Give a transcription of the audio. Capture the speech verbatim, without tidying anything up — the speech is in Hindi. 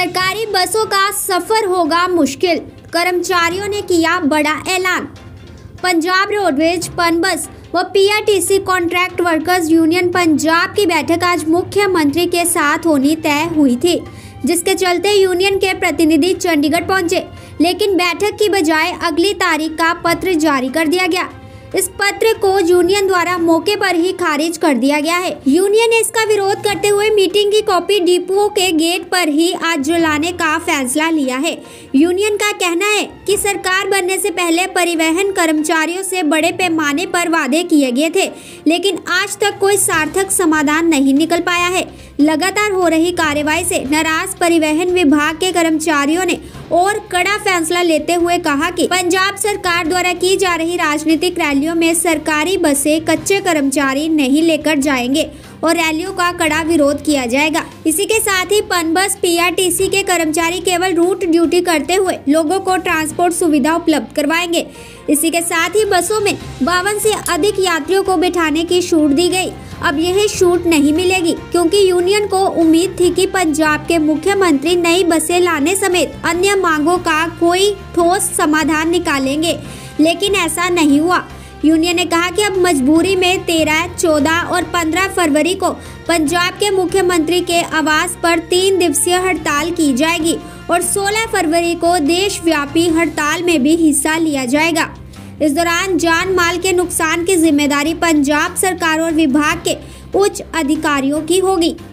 सरकारी बसों का सफर होगा मुश्किल, कर्मचारियों ने किया बड़ा ऐलान। पंजाब रोडवेज, पनबस व PRTC contract workers union Punjab की बैठक आज मुख्यमंत्री के साथ होनी तय हुई थी, जिसके चलते यूनियन के प्रतिनिधि चंडीगढ़ पहुंचे, लेकिन बैठक की बजाय अगली तारीख का पत्र जारी कर दिया गया। इस पत्र को यूनियन द्वारा मौके पर ही खारिज कर दिया गया है। यूनियन ने इसका विरोध करते हुए मीटिंग की कॉपी डिपो के गेट पर ही आज जलाने का फैसला लिया है। यूनियन का कहना है कि सरकार बनने से पहले परिवहन कर्मचारियों से बड़े पैमाने पर वादे किए गए थे, लेकिन आज तक कोई सार्थक समाधान नहीं निकल पाया है। लगातार हो रही कार्रवाई से नाराज परिवहन विभाग के कर्मचारियों ने और कड़ा फैसला लेते हुए कहा कि पंजाब सरकार द्वारा की जा रही राजनीतिक रैलियों में सरकारी बसें कच्चे कर्मचारी नहीं लेकर जाएंगे और रैलियों का कड़ा विरोध किया जाएगा। इसी के साथ ही पनबस पीआरटीसी के कर्मचारी केवल रूट ड्यूटी करते हुए लोगों को ट्रांसपोर्ट सुविधा उपलब्ध करवाएंगे। इसी के साथ ही बसों में बावन से अधिक यात्रियों को बिठाने की छूट दी गई। अब यह छूट नहीं मिलेगी, क्योंकि यूनियन को उम्मीद थी कि पंजाब के मुख्यमंत्री नई बसें लाने समेत अन्य मांगों का कोई ठोस समाधान निकालेंगे, लेकिन ऐसा नहीं हुआ। यूनियन ने कहा कि अब मजबूरी में तेरह, चौदह और पंद्रह फरवरी को पंजाब के मुख्यमंत्री के आवास पर तीन दिवसीय हड़ताल की जाएगी और सोलह फरवरी को देशव्यापी हड़ताल में भी हिस्सा लिया जाएगा। इस दौरान जान माल के नुकसान की जिम्मेदारी पंजाब सरकार और विभाग के उच्च अधिकारियों की होगी।